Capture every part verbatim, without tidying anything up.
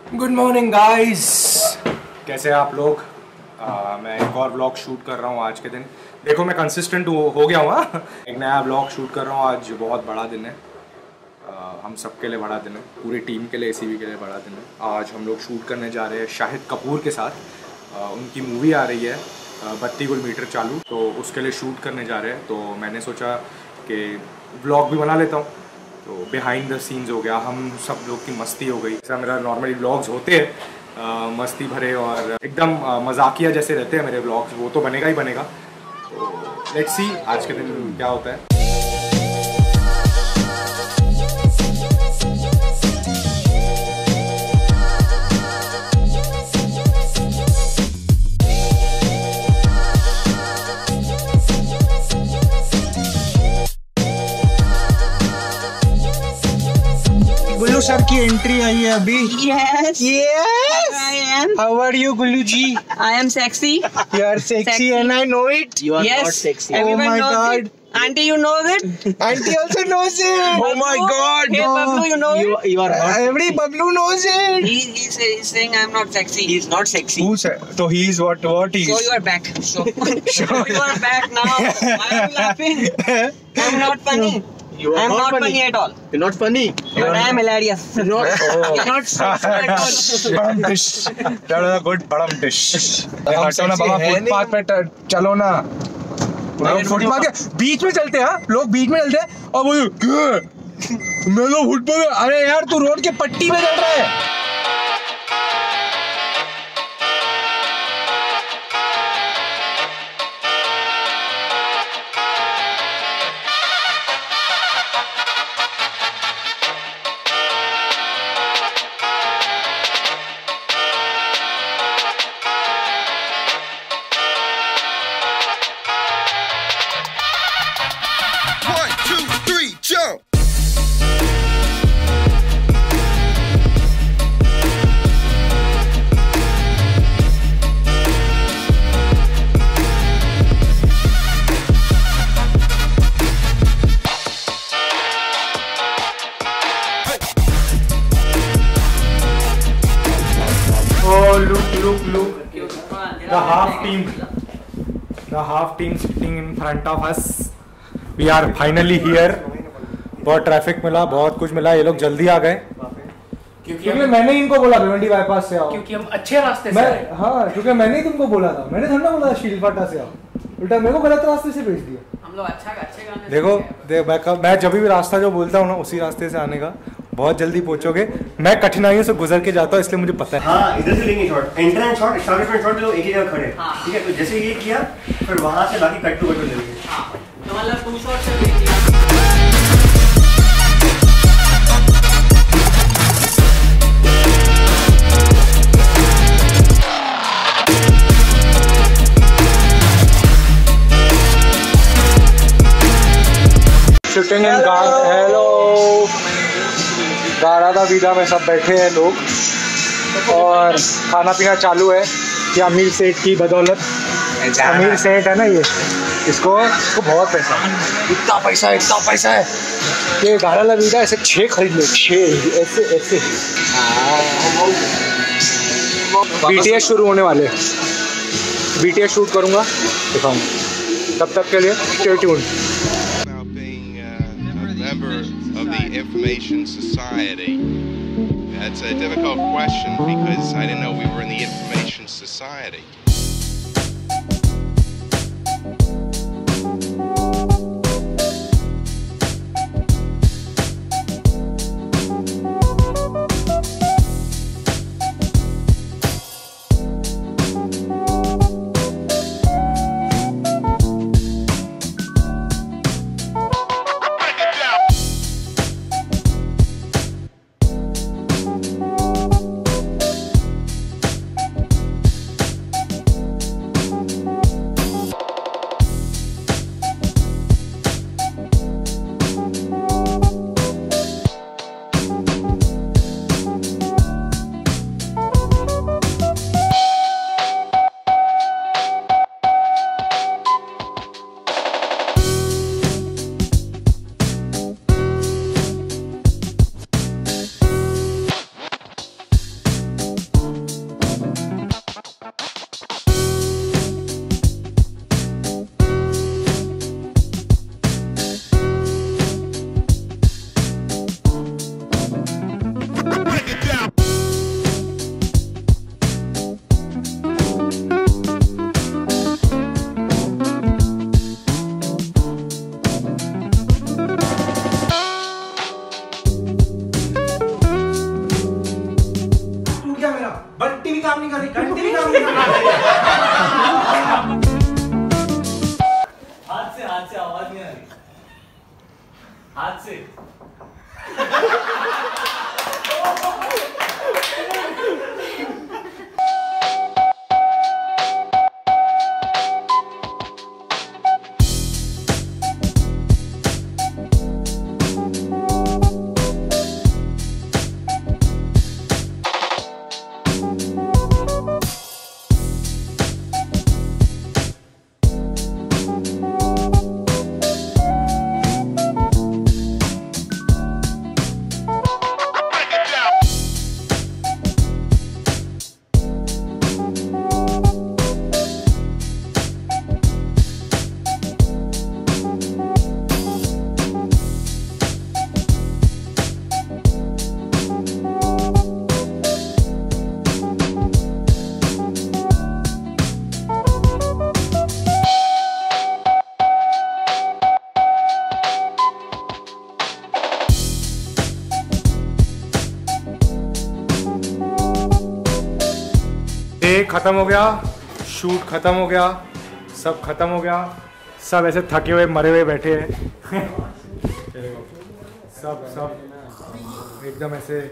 Good morning guys, कैसे हैं आप लोग। आ, मैं एक और व्लॉग शूट कर रहा हूँ आज के दिन। देखो मैं कंसिस्टेंट हो, हो गया हूँ। एक नया व्लॉग शूट कर रहा हूँ आज। बहुत बड़ा दिन है, आ, हम सबके लिए बड़ा दिन है, पूरी टीम के लिए, एसीबी के लिए बड़ा दिन है। आज हम लोग शूट करने जा रहे हैं शाहिद कपूर के साथ। आ, उनकी मूवी आ रही है बत्ती गुल मीटर चालू, तो उसके लिए शूट करने जा रहे हैं। तो मैंने सोचा कि व्लॉग भी बना लेता हूँ। तो बिहाइंड द सीन्स हो गया, हम सब लोग की मस्ती हो गई। जैसा मेरा नॉर्मली व्लॉग्स होते हैं, मस्ती भरे और एकदम मजाकिया जैसे रहते हैं मेरे व्लॉग्स, वो तो बनेगा ही बनेगा। तो लेट्स सी आज के दिन क्या होता है। गुल्लू सर की एंट्री आई है अभी। Yes. Yes. I am. How are you, Gullu ji? I am sexy. You are sexy, Sexy. and I know it. You are Yes. not sexy. Everyone Oh my knows God. it. Auntie, you know it. Auntie also knows it. Oh my God. Hey, Bablu, you know You, it. you are not. Every Bablu knows it. He, he's, he's saying I'm not sexy. He is not sexy. Who said? So he is what? What he So is? you are back. So you are back now. Why are you laughing? I'm not funny. You are I'm not not funny. funny at all. You're not funny. But I am hilarious. Not. You're not sexy at all. Badam dish. That was a good badam dish. हटो ना बाबा, footpath पे ट- चलो ना। लोग footpath के बीच में चलते हैं, लोग बीच में चलते हैं और वो "क्या? मैं तो फुटपाथ में, अरे यार तू रोड के पट्टी में चल रहा है। One, two, three, jump! Oh, look, look, look. The half team. The half team sitting in front of us. We are finally here. बहुत ट्रैफिक मिला, बहुत कुछ मिला, ये लोग जल्दी आ गए क्योंकि मैंने इनको बोला भिवंडी बाईपास से आओ, क्योंकि हम अच्छे रास्ते से मैं आए। हाँ क्योंकि मैंने ही तुमको बोला था, मैंने थोड़ा बोला शील फाटा से आओ, उल्टा मेरे को गलत रास्ते से भेज दिया। हम लोग अच्छा अच्छे गाने देखो देख मैं कब मैं जब भी रास्ता जो बोलता हूँ ना उसी रास्ते से आने का, बहुत जल्दी पहुंचोगे। मैं कठिनाइयों से गुजर के जाता हूँ, इसलिए मुझे पता है। हाँ, इधर से लेंगे shot, entrance shot, establishment shot, लोग एक ही जगह खड़े। हाँ। ठीक है, तो जैसे ये किया फिर वहां से बाकी कट टू कट लेंगे। हाँ, तो मतलब टू शॉट से ले लिया। सिटिंग इन हेलो गारादा वीदा में सब बैठे हैं लोग और खाना पीना चालू है। ये अमीर सेठ की बदौलत, अमीर सेठ है ना ये, इसको इसको बहुत पैसा है, इतना पैसा है, इतना पैसा है। ये गारादा वीदा ऐसे छः खरीद लो, छः ऐसे ऐसे। बीटीएस शुरू होने वाले, बीटीएस शूट करूँगा, दिखाऊंगा। तब तक के लिए stay tuned. About being uh, a member of the Information Society. That's a difficult question because I didn't know we were in the Information Society. Take खत्म हो गया, शूट खत्म हो गया, सब खत्म हो गया, सब ऐसे थके हुए मरे हुए बैठे हैं सब सब एकदम ऐसे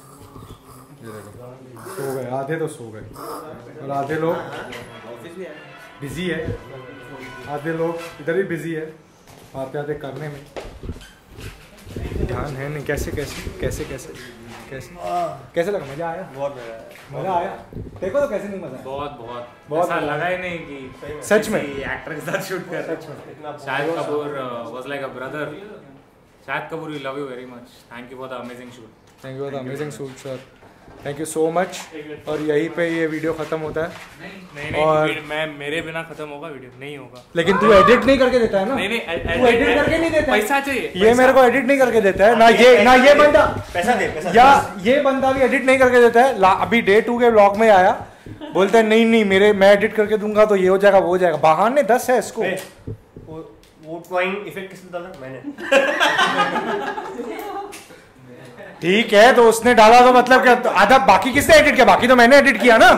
सो गए, आधे तो सो गए और आधे लोग बिजी है, आधे लोग इधर भी बिजी है आते आते करने में, ध्यान है नहीं। कैसे कैसे कैसे कैसे कैसे कैसे लगा? मजा आया? बहुत मजा आया। देखो तो कैसे नहीं मजा आया? बहुत बहुत बहुत ऐसा लगा ही नहीं कि सच में एक्टर के साथ शूट कर रहे। Shahid Kapoor was like a brother. Shahid Kapoor, we love you very much. Thank you for the amazing shoot. Thank you for the amazing shoot sir, thank you so much. और यहीं पे ये वीडियो खत्म होता है। नहीं नहीं, और मैं मेरे बिना खत्म होगा वीडियो? नहीं होगा। लेकिन तू एडिट नहीं करके देता है ना? नहीं नहीं, तू एडिट करके नहीं देता है। पैसा चाहिए। ये मेरे को एडिट नहीं करके देता है ना, ये ना ये बंदा पैसा दे, पैसा या ये बंदा भी एडिट नहीं करके देता है। अभी डे टू के ब्लॉग में आया, बोलता है नहीं नहीं मेरे मैं एडिट करके दूंगा तो ये हो जाएगा वो हो जाएगा। बहाने दस है इसको। वो वो ड्राइंग इफेक्ट किसने डाला? मैंने। ठीक है तो उसने डाला तो मतलब क्या आधा बाकी किसने एडिट किया? बाकी तो मैंने एडिट किया ना।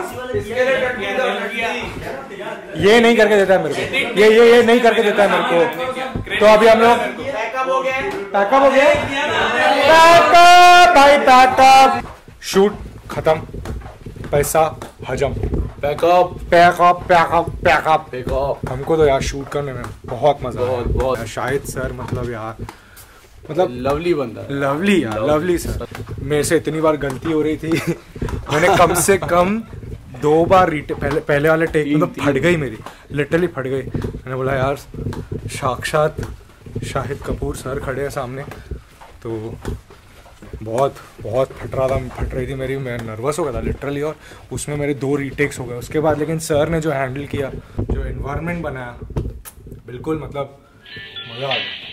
ये नहीं करके देता है मेरे को, ये ये ये नहीं करके देता है मेरे को। तो अभी हम लोग पैकअप हो गए, पैकअप हो गए, पैकअप भाई पैकअप। शूट खत्म, पैसा हजम, pack up pack up pack up pack up pack up. हमको तो यार शूट करने में बहुत मजा आया, बहुत बहुत। शाहिद सर मतलब यार मतलब लवली बंदा, लवली यार लवली सर। मेरे से इतनी बार गलती हो रही थी मैंने कम से कम दो बार रीटे पहले पहले वाले टेक में तो फट गई मेरी, लिटरली फट गई। मैंने बोला यार साक्षात शाहिद कपूर सर खड़े हैं सामने, तो बहुत बहुत फट रहा था, फट रही थी मेरी, मैं नर्वस हो गया था लिटरली। और उसमें मेरे दो रीटेक्स हो गए उसके बाद। लेकिन सर ने जो हैंडल किया, जो एनवायरनमेंट बनाया, बिल्कुल मतलब मज़ा आ गया।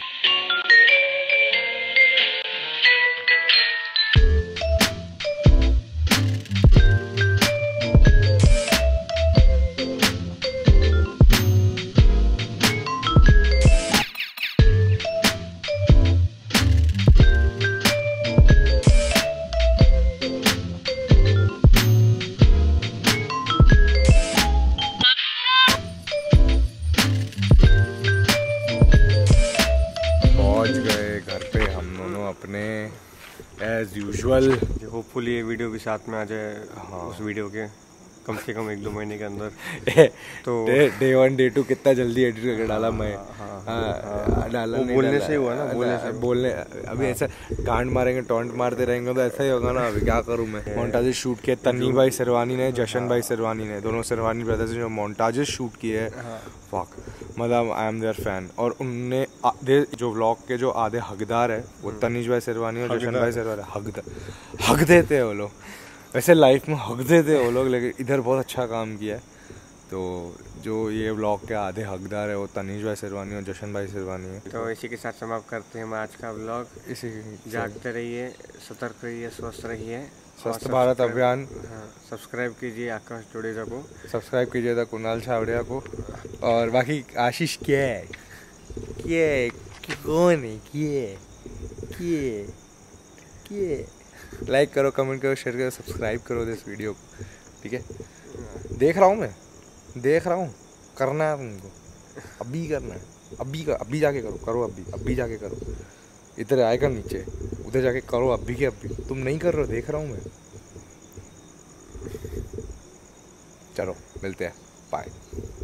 अपने एज यूजुअल होपफुली ये वीडियो भी साथ में आ जाए। हाँ, उस वीडियो के कम से कम एक दो महीने के अंदर। तो डे वन डे टू कितना जल्दी एडिट करके डाला मैं। हाँ, डाला नहीं, बोलने से हुआ ना, बोलने से बोलने अभी ऐसा गांड मारेंगे, टॉन्ट मारते रहेंगे तो ऐसा ही होगा ना। अभी क्या करूँ मैं। मोन्टाजेस शूट किए तन्नी भाई सिरवानी ने, जशन भाई सिरवानी ने, दोनों सिरवानी ब्रदर्स ने जो मोन्टाजेस शूट किए हैं, फक मतलब आई एम देयर फैन। और उनने जो व्लॉग के जो आधे हकदार है वो तनीश भाई सिरवानी और जशन भाई सिरवानी, हक हक देते हैं वो लोग। वैसे लाइफ में हक देते हैं वो लोग, लेकिन इधर बहुत अच्छा काम किया है। तो जो ये व्लॉग के आधे हकदार है वो तनीश भाई सिरवानी और जशन भाई सिरवानी है। तो इसी के साथ समाप्त करते हैं हम आज का व्लॉग। इसी जागते रहिए, सतर्क रहिए, स्वस्थ रहिए। स्वस्थ भारत अभियान। हाँ, सब्सक्राइब कीजिए आकाश जोड़ेजा को, सब्सक्राइब कीजिए था कुणाल छावड़िया को। और बाकी आशीष क्या है क्या है कौन है किए किए किए लाइक करो, कमेंट करो, शेयर करो, सब्सक्राइब करो दिस वीडियो को, ठीक है। देख रहा हूँ मैं, देख रहा हूँ, करना है तुमको, अभी करना है, अभी कर, अभी जाके करो करो अभी अभी जाके करो। इधर आएगा नीचे, उधर जाके करो अभी के अभी। तुम नहीं कर रहे हो, देख रहा हूँ मैं। चलो मिलते हैं, बाय।